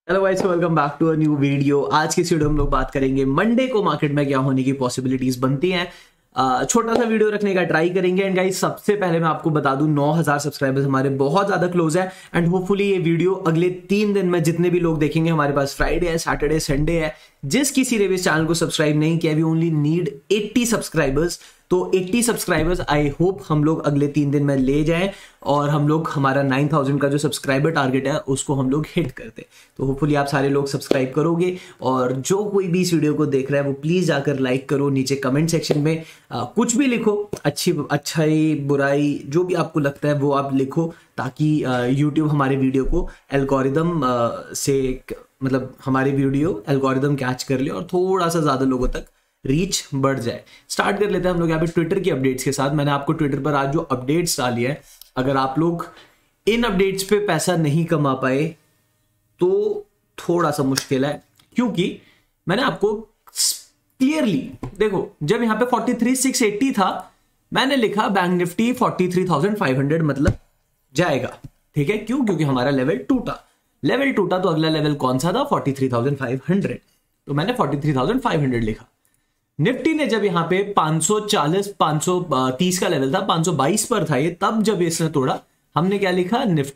Hello guys, welcome back to a new video. आज की इस वीडियो में हम लोग बात करेंगे मंडे को मार्केट में क्या होने की पॉसिबिलिटीज बनती हैं। छोटा सा वीडियो रखने का ट्राई करेंगे। एंड गाइस, सबसे पहले मैं आपको बता दूं 9000 सब्सक्राइबर्स हमारे बहुत ज्यादा क्लोज है। एंड होपफुली ये वीडियो अगले 3 दिन में जितने भी लोग देखेंगे, हमारे पास फ्राइडे है, सैटरडे, संडे है। जिस किसी ने भी इस चैनल को सब्सक्राइब नहीं किया, वी ओनली नीड 80 सब्सक्राइबर्स। तो 80 सब्सक्राइबर्स आई होप हम लोग अगले 3 दिन में ले जाएं और हम लोग हमारा 9000 का जो सब्सक्राइबर टारगेट है उसको हम लोग हिट करते। तो होपफुली आप सारे लोग सब्सक्राइब करोगे। और जो कोई भी इस वीडियो को देख रहा है वो प्लीज जाकर लाइक करो। नीचे कमेंट सेक्शन में कुछ भी लिखो, अच्छाई बुराई जो भी आपको लगता है वो आप लिखो, ताकि यूट्यूब हमारे वीडियो को एल्गोरिदम से मतलब हमारे वीडियो एल्गोरिदम कैच कर ले और थोड़ा सा ज्यादा लोगों तक रीच बढ़ जाए। स्टार्ट कर लेते हैं हम लोग यहाँ पे ट्विटर की अपडेट्स के साथ। मैंने आपको ट्विटर पर आज जो अपडेट्स डाली है, अगर आप लोग इन अपडेट्स पे पैसा नहीं कमा पाए तो थोड़ा सा मुश्किल है, क्योंकि मैंने आपको क्लियरली देखो, जब यहाँ पे 43,680 था मैंने लिखा बैंक निफ्टी 43,500 मतलब जाएगा। ठीक है, क्यों? क्योंकि हमारा लेवल टूटा तो अगला लेवल कौन सा था? 43,500। तो मैंने 43,500 लिखा। निफ्टी ने जब यहां पे 530 का लेवल था, 522 पर था ये, तब जब इसने तोड़ा हमने क्या लिखा? निफ्टी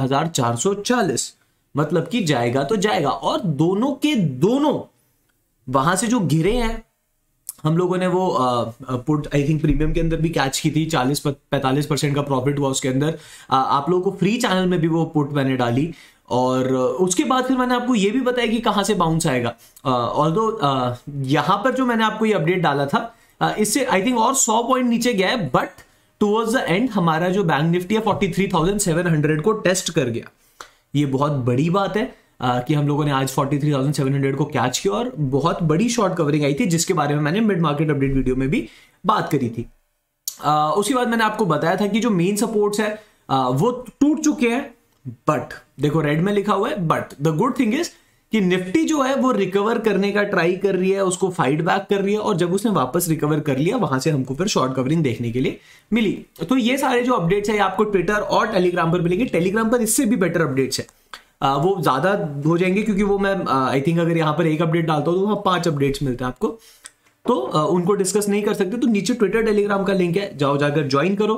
18,440 मतलब कि जाएगा तो जाएगा। और दोनों के दोनों वहां से जो गिरे हैं, हम लोगों ने वो पुट आई थिंक प्रीमियम के अंदर भी कैच की थी, 40-45% का प्रॉफिट हुआ उसके अंदर। आप लोगों को फ्री चैनल में भी वो पुट मैंने डाली। और उसके बाद फिर मैंने आपको ये भी बताया कि कहां से बाउंस आएगा। ऑल्दो यहां पर जो मैंने आपको ये अपडेट डाला था, इससे आई थिंक और 100 पॉइंट नीचे गया है, बट टुवर्ड्स द एंड हमारा जो बैंक निफ्टी है 43,700 को टेस्ट कर गया। ये बहुत बड़ी बात है कि हम लोगों ने आज 43,700 को कैच किया और बहुत बड़ी शॉर्ट कवरिंग आई थी, जिसके बारे में मैंने मिड मार्केट अपडेट वीडियो में भी बात करी थी। उसके बाद मैंने आपको बताया था कि जो मेन सपोर्ट्स है वो टूट चुके हैं, बट देखो रेड में लिखा हुआ है। But the good thing is कि निफ्टी जो है वो रिकवर करने का ट्राई कर रही है, उसको फाइट बैक कर रही है, और जब उसने वापस रिकवर कर लिया वहां से हमको फिर शॉर्ट कवरिंग देखने के लिए मिली। तो ये सारे जो अपडेट्स है आपको ट्विटर और टेलीग्राम पर मिलेंगे। टेलीग्राम पर इससे भी बेटर अपडेट्स है, वो ज्यादा हो जाएंगे, क्योंकि वो मैं आई थिंक अगर यहाँ पर एक अपडेट डालता हूँ तो वहां 5 अपडेट्स मिलते हैं आपको, तो उनको डिस्कस नहीं कर सकते। तो नीचे ट्विटर टेलीग्राम का लिंक है, जाओ जाकर ज्वाइन करो।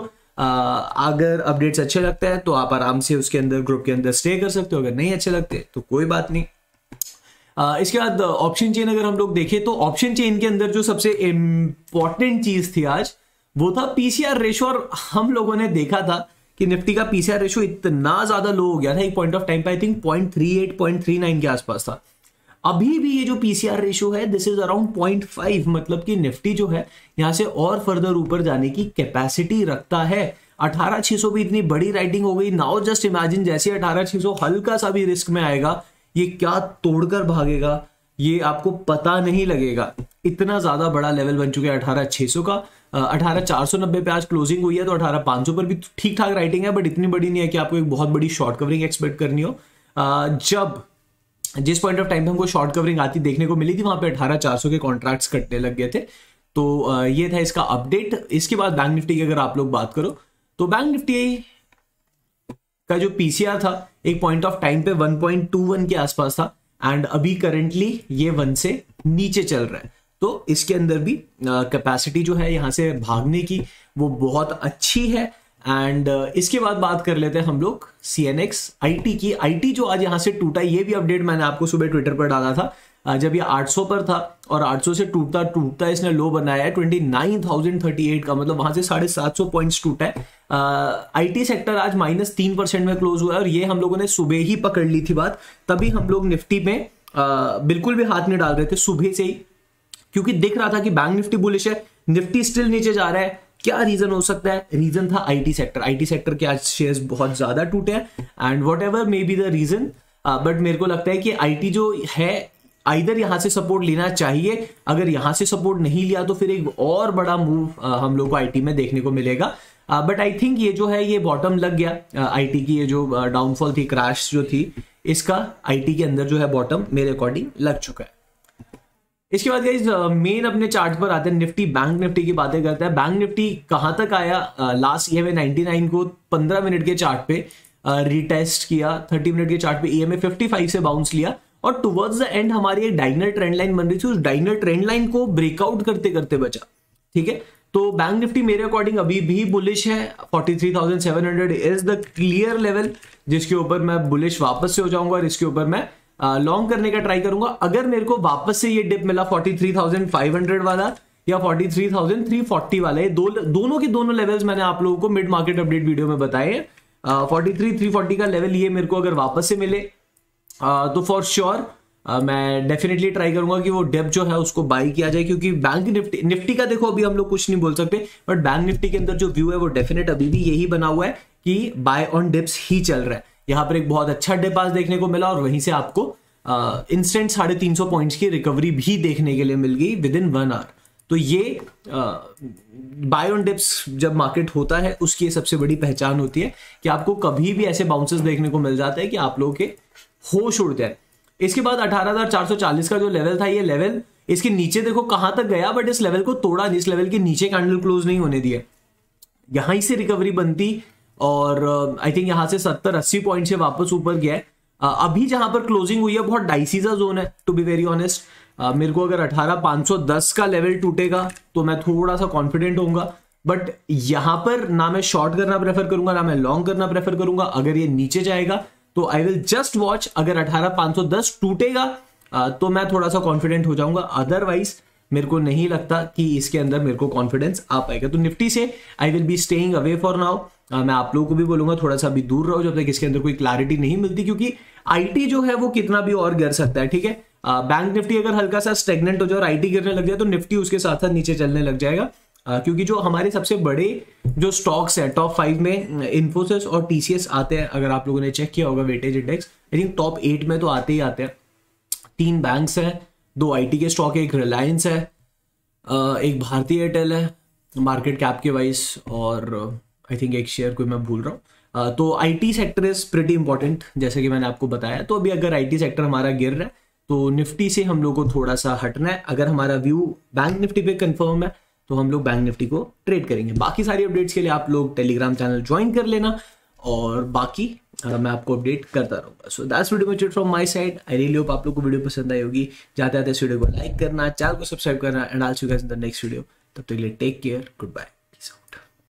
अगर अपडेट्स अच्छे लगते हैं तो आप आराम से उसके अंदर ग्रुप के अंदर स्टे कर सकते हो, अगर नहीं अच्छे लगते तो कोई बात नहीं। इसके बाद ऑप्शन चेन अगर हम लोग देखें तो ऑप्शन चेन के अंदर जो सबसे इंपॉर्टेंट चीज थी आज वो था पीसीआर रेशो। और हम लोगों ने देखा था कि निफ्टी का पीसीआर रेशो इतना ज्यादा लो हो गया था एक पॉइंट ऑफ टाइम पे, आई थिंक 0.38 0.39 के आसपास था। अभी भी ये जो पीसीआर रेशो है दिस इज अराउंड 0.5, मतलब कि निफ्टी जो है यहां से और फर्दर ऊपर जाने की कैपेसिटी रखता है। 18,600 भी इतनी बड़ी राइटिंग हो गई। नाउ जस्ट इमेजिन जैसे 18,600 हल्का सा भी रिस्क में आएगा, ये क्या तोड़कर भागेगा ये आपको पता नहीं लगेगा। इतना ज्यादा बड़ा लेवल बन चुका है 18,600 का। 18,490 पे आज क्लोजिंग हुई है, तो 18,500 पर भी ठीक ठाक राइटिंग है, बट इतनी बड़ी नहीं है कि आपको एक बहुत बड़ी शॉर्ट कवरिंग एक्सपेक्ट करनी हो। जब जिस पॉइंट ऑफ टाइम पे हमको शॉर्ट कवरिंग आती देखने को मिली थी, वहां पे 18,400 के कॉन्ट्रैक्ट्स कटने लग गए थे। तो ये था इसका अपडेट। इसके बाद बैंक निफ्टी की अगर आप लोग बात करो तो बैंक निफ्टी का जो पीसीआर था एक पॉइंट ऑफ टाइम पे 1.21 के आसपास था, एंड अभी करंटली ये 1 से नीचे चल रहा है। तो इसके अंदर भी कैपेसिटी जो है यहां से भागने की वो बहुत अच्छी है। एंड इसके बाद बात कर लेते हैं हम लोग CNX IT की। IT जो आज यहां से टूटा, ये भी अपडेट मैंने आपको सुबह ट्विटर पर डाला था। जब ये 800 पर था और 800 से टूटता इसने लो बनाया है 29,038 का, मतलब वहां से 750 पॉइंट्स टूटा है। IT सेक्टर आज -3% में क्लोज हुआ है, और ये हम लोगों ने सुबह ही पकड़ ली थी बात। तभी हम लोग निफ्टी में बिल्कुल भी हाथ नहीं डाल रहे थे सुबह से ही, क्योंकि दिख रहा था कि बैंक निफ्टी बुलिश है, निफ्टी स्टिल नीचे जा रहा है। क्या रीजन हो सकता है? रीजन था IT सेक्टर के आज शेयर्स बहुत ज्यादा टूटे हैं, and whatever may be the reason, but मेरे को लगता है कि IT जो है आइदर यहां से सपोर्ट लेना चाहिए। अगर यहां से सपोर्ट नहीं लिया तो फिर एक और बड़ा मूव हम लोग को IT में देखने को मिलेगा। बट आई थिंक ये जो है ये बॉटम लग गया। IT की ये जो डाउनफॉल थी, क्रैश जो थी, इसका IT के अंदर जो है बॉटम मेरे अकॉर्डिंग लग चुका है। इसके बाद गाइस मेन अपने चार्ट पर आते हैं, निफ्टी बैंक निफ्टी की बातें करते हैं। बैंक निफ्टी कहां तक आया लास्ट ईयर में 99 को 15 मिनट के चार्ट पे रीटेस्ट किया, 30 मिनट के चार्ट पे EMA 55 से बाउंस लिया और टुवर्ड्स द एंड हमारी एक डायगोनल ट्रेंड लाइन बन रही थी, उस डायगोनल ट्रेंड लाइन को ब्रेकआउट करते करते बचा। ठीक है, तो बैंक निफ्टी मेरे अकॉर्डिंग अभी भी बुलिश है। 43,700 इज द क्लियर लेवल जिसके ऊपर मैं बुलिश वापस से हो जाऊंगा और इसके ऊपर मैं लॉन्ग करने का ट्राई करूंगा। अगर मेरे को वापस से ये डिप मिला 43,500 वाला या 43,340 वाला, ये दोनों के दोनों लेवल्स मैंने आप लोगों को मिड मार्केट अपडेट वीडियो में बताए हैं। 43,340 का लेवल ये मेरे को अगर वापस से मिले तो फॉर श्योर मैं डेफिनेटली ट्राई करूंगा कि वो डिप जो है उसको बाई किया जाए, क्योंकि बैंक निफ्टी का देखो अभी हम लोग कुछ नहीं बोल सकते, बट बैंक निफ्टी के अंदर जो व्यू है वो डेफिनेट अभी भी यही बना हुआ है कि बाय ऑन डिप्स ही चल रहा है। यहाँ पर एक बहुत अच्छा डिप आज देखने को मिला और वहीं से आपको इंस्टेंट 350 पॉइंट्स की रिकवरी भी देखने के लिए मिल गई विद इन 1 आवर। तो ये बाय ऑन डिप्स जब मार्केट होता है उसकी सबसे बड़ी पहचान होती है कि आपको कभी भी ऐसे बाउंसेस देखने को मिल जाता है कि आप लोगों के होश उड़ जाए। इसके बाद 18,440 का जो लेवल था, ये लेवल इसके नीचे देखो कहां तक गया, बट इस लेवल को तोड़ा, इस लेवल के नीचे कैंडल क्लोज नहीं होने दिया, यहां से रिकवरी बनती और आई थिंक यहां से 70-80 पॉइंट से वापस ऊपर गया है। अभी जहां पर क्लोजिंग हुई है बहुत डाइसी सा जोन है टू बी वेरी ऑनेस्ट। मेरे को अगर 18,510 का लेवल टूटेगा तो मैं थोड़ा सा कॉन्फिडेंट होऊंगा, बट यहां पर ना मैं शॉर्ट करना प्रेफर करूंगा ना मैं लॉन्ग करना प्रेफर करूंगा। अगर ये नीचे जाएगा तो आई विल जस्ट वॉच, अगर 18,510 टूटेगा तो मैं थोड़ा सा कॉन्फिडेंट हो जाऊंगा, अदरवाइज मेरे को नहीं लगता कि इसके अंदर मेरे को कॉन्फिडेंस आ पाएगा। तो निफ्टी से I will be staying away for now. मैं आप लोगों को भी बोलूंगा थोड़ा सा अभी दूर रहो जब तक इसके अंदर कोई क्लैरिटी नहीं मिलती, क्योंकि आईटी जो है वो कितना भी और गिर सकता है। ठीक है, बैंक निफ्टी अगर हल्का सा स्टेगनेंट हो जाए और आईटी गिरने लग जाए तो निफ्टी उसके साथ साथ नीचे चलने लग जाएगा, क्योंकि जो हमारे सबसे बड़े जो स्टॉक्स हैं टॉप 5 में इन्फोसिस और टीसीएस आते हैं। अगर आप लोगों ने चेक किया होगा weightage index, I think top 8 में तो आते ही आते हैं। 3 बैंक्स हैं, 2 आईटी के स्टॉक है, एक रिलायंस है, एक भारतीय एयरटेल है मार्केट कैप के वाइज, और आई थिंक एक शेयर कोई मैं भूल रहा हूँ। तो IT sector is pretty important जैसे कि मैंने आपको बताया। तो अभी अगर आईटी सेक्टर हमारा गिर रहा है तो निफ्टी से हम लोग को थोड़ा सा हटना है। अगर हमारा व्यू बैंक निफ्टी पे कंफर्म है तो हम लोग बैंक निफ्टी को ट्रेड करेंगे। बाकी सारी अपडेट्स के लिए आप लोग टेलीग्राम चैनल ज्वाइन कर लेना और बाकी मैं आपको अपडेट करता रहूंगा। So that's video much from my side. I really hope आप लोग को वीडियो पसंद आई होगी। जाते जाते इस वीडियो को लाइक करना, चैनल को सब्सक्राइब करना, and I will see you guys in the next video. तब तक के लिए टेक केयर, गुड बाय।